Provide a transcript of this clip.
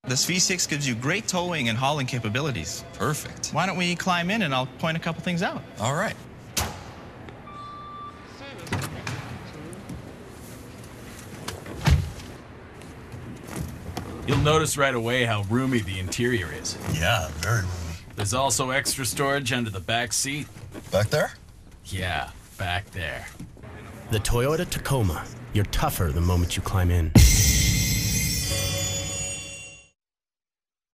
This V6 gives you great towing and hauling capabilities. Perfect. Why don't we climb in and I'll point a couple things out? All right. You'll notice right away how roomy the interior is. Yeah, very roomy. There's also extra storage under the back seat. Back there? Yeah, back there. The Toyota Tacoma. You're tougher the moment you climb in.